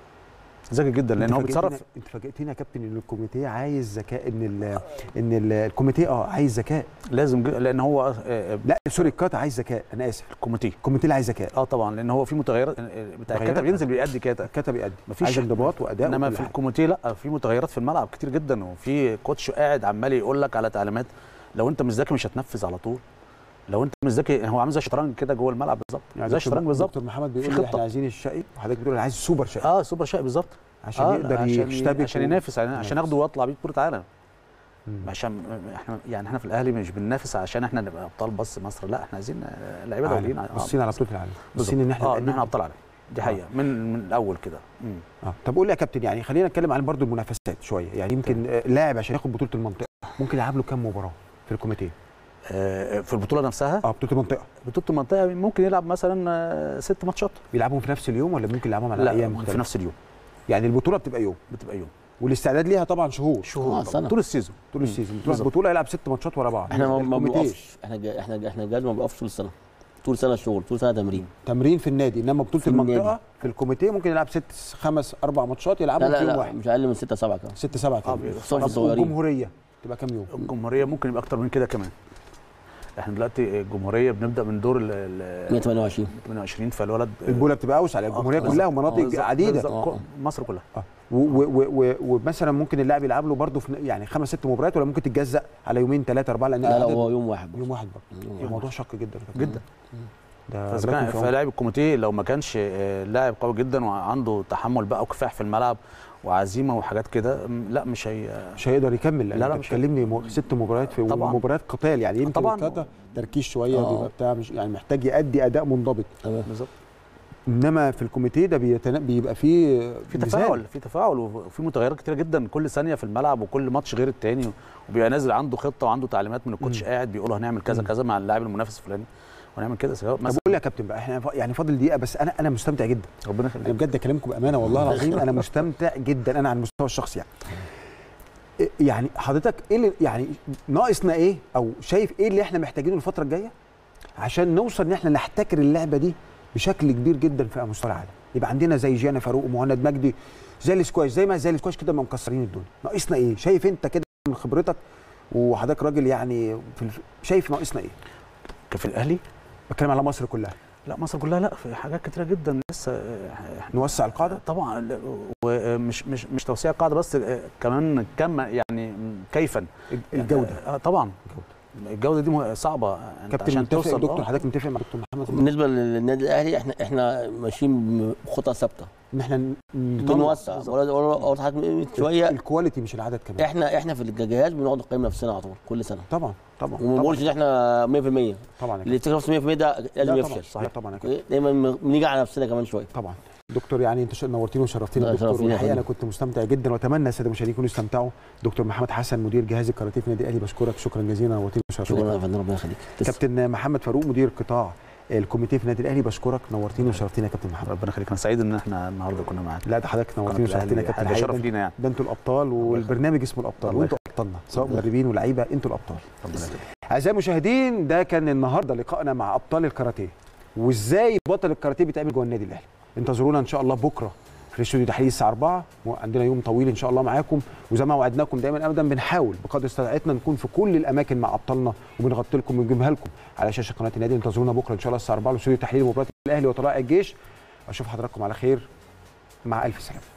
ذكي جدا لان هو بيتصرف. انت فاجئتني يا كابتن ان الكوميتيه عايز ذكاء ان ال ان ال الكوميتيه اه عايز ذكاء لازم ج... لان هو آه لا سوري الكاتا عايز ذكاء انا اسف الكوميتيه الكوميتيه اللي عايز ذكاء اه طبعا لان هو في متغيرات بتاع الكاتا بينزل بيأدي كاتا الكاتا بيأدي مفيش عايز انضباط واداء انما في الكوميتيه لا في متغيرات في الملعب كتير جدا وفي كوتش قاعد عمال يقول لك على تعليمات لو انت مش ذكي مش هتنفذ على طول لو انت مش ذكي هو عامل زي الشطرنج كده جوه الملعب بالظبط يعني زي الشطرنج بالظبط. دكتور محمد بيقول لي احنا عايزين الشقي وحضرتك بتقول انا عايز سوبر شقي اه سوبر شقي بالظبط عشان آه يقدر يشتبك عشان ينافس يعني عشان ياخده ويطلع بيه بطوله عالم عشان احنا يعني احنا في الاهلي مش بننافس عشان احنا نبقى ابطال بس مصر لا احنا عايزين لعيبه دوليين باصين على بطوله العالم باصين ان احنا اه ان احنا ابطال عالم دي حقيقه آه. من من الاول كده اه طب قول لي يا كابتن يعني خلينا نتكلم عن برضو المنافسات شويه يعني يمكن آه لاعب عشان ياخد بطوله المنطقه ممكن يلعب له كام مباراه في الكوميتيه آه في البطوله نفسها اه بطوله المنطقه بطوله المنطقه ممكن يلعب مثلا آه ست ماتشات بيلعبهم في نفس اليوم ولا ممكن يلعبهم على ايام مختلفه في نفس اليوم يعني البطوله بتبقى يوم بتبقى يوم والاستعداد ليها طبعا شهور شهور طول السيزون طول السيزون طول البطوله يلعب ست ماتشات ورا بعض احنا ما بنقفش احنا جا احنا جا احنا الجهاز ما بيقفش طول السنه طول سنه شغل طول سنه تمرين تمرين في النادي انما بطوله في المنطقه النادي. في الكوميتيه ممكن يلعب ست خمس اربع ماتشات يلعبوا في يوم واحد مش اقل من ستة سبعة كمان ستة سبعة كمان خصوصا الصغيرين الجمهوريه تبقى كام يوم؟ الجمهوريه ممكن يبقى اكتر من كده كمان احنا دلوقتي الجمهوريه بنبدا من دور ال مية وتمانية وعشرين مية وتمانية وعشرين فالولد البوله بتبقى اوسع على الجمهوريه كلها ومناطق عديده مصر كلها اه ومثلا ممكن اللاعب يلعب له برضه يعني خمس ست مباريات ولا ممكن تتجزأ على يومين ثلاثه اربعه لان لا لا هو يوم واحد يوم واحد برضه الموضوع شق جدا جدا ده فلاعب الكوميتيه لو ما كانش لاعب قوي جدا وعنده تحمل بقى وكفاح في الملعب وعزيمه وحاجات كده لا مش هي مش هيقدر يكمل لا لا مش كلمني ست مباريات في مباريات قتال يعني يمكن طبعا تركيز شويه بيبقى بتاع مش يعني محتاج يأدي اداء منضبط بالظبط انما في الكوميتيه ده بيبقى فيه في تفاعل في تفاعل وفي متغيرات كتيره جدا كل ثانيه في الملعب وكل ماتش غير الثاني وبيبقى نازل عنده خطه وعنده تعليمات من الكوتش قاعد بيقول هنعمل كذا كذا مع اللاعب المنافس الفلاني ونعمل كده سواء مثلا. طب قول لي يا كابتن بقى احنا يعني فاضل دقيقه بس انا انا مستمتع جدا ربنا يخليك انا بجد اكلمكم بامانه والله العظيم انا مستمتع جدا انا على المستوى الشخصي يعني يعني حضرتك ايه اللي يعني ناقصنا ايه او شايف ايه اللي احنا محتاجينه الفتره الجايه عشان نوصل ان احنا نحتكر اللعبه دي بشكل كبير جدا في مستوى العالم يبقى عندنا زي جانا فاروق ومهند مجدي زي السكواش زي ما زي السكواش كده ما مكسرين الدنيا ناقصنا ايه شايف انت كده من خبرتك وحضرتك راجل يعني في شايف ناقصنا ايه في الاهلي بتكلم على مصر كلها لا مصر كلها لا في حاجات كتيره جدا لسه نوسع القاعده طبعا ومش مش مش توسيع القاعده بس كمان كم يعني كيفا الجوده اه طبعا الجوده دي صعبه عشان توصل دكتور حضرتك متفق مع دكتور محمد بالنسبه للنادي الاهلي احنا احنا ماشيين بخطه ثابته ان احنا بنوسع اول حاجه شويه الكواليتي مش العدد كمان احنا احنا في الجهاز بنقعد نقيم نفسنا على طول كل سنه طبعا طبعا وما بنقولش ان احنا مية في المية طبعا اللي يفتكر نفسه مية في المية ده لازم يفشل صحيح طبعا كده دايما بنيجي على نفسنا كمان شويه طبعا دكتور يعني انت نورتينا وشرفتينا دكتور والحقيقه انا كنت مستمتع جدا واتمنى الساده المشاهدين يكونوا استمتعوا دكتور محمد حسن مدير جهاز الكاراتيه في النادي الاهلي بشكرك شكرا جزيلا نورتينا وشرفتينا شكرا يا فندم ربنا يخليك كابتن محمد فاروق مدير قطاع الكوميتيه في النادي الاهلي. بشكرك، نورتيني وشرفتينا يا كابتن محمد. ربنا يخليك، انا سعيد ان احنا النهارده كنا معاك. لا ده حضرتك نورتيني وشرفتينا يا كابتن. ده شرف لينا يعني. ده انتوا الابطال والبرنامج اسمه الابطال وانتوا ابطالنا سواء مدربين ولاعيبه، انتوا الابطال. اعزائي المشاهدين ده كان النهارده لقائنا مع ابطال الكاراتيه وازاي بطل الكاراتيه بيتعمل جوه النادي الاهلي. انتظرونا ان شاء الله بكره في الاستوديو تحليل الساعه أربعة، وعندنا يوم طويل ان شاء الله معاكم، وزي ما وعدناكم دايما ابدا بنحاول بقدر استطاعتنا نكون في كل الاماكن مع ابطالنا وبنغطي لكم ونجيبها لكم على شاشه قناه النادي. انتظرونا بكره ان شاء الله الساعه أربعة واستوديو تحليل مباراه الاهلي وطلائع الجيش. اشوف حضراتكم على خير، مع الف سلامه.